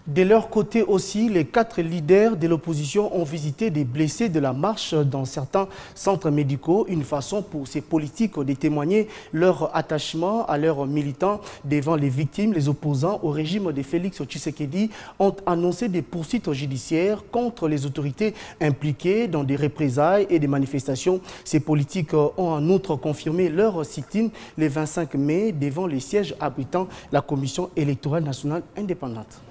De leur côté aussi, les 4 leaders de l'opposition ont visité des blessés de la marche dans certains centres médicaux, une façon pour ces politiques de témoigner leur attachement à leurs militants devant les victimes. Les opposants au régime de Félix Tshisekedi ont annoncé des poursuites judiciaires contre les autorités impliquées dans des représailles et des manifestations. Ces politiques ont en outre confirmé leur sit-in le 25 mai devant les sièges abritant la Commission électorale nationale indépendante.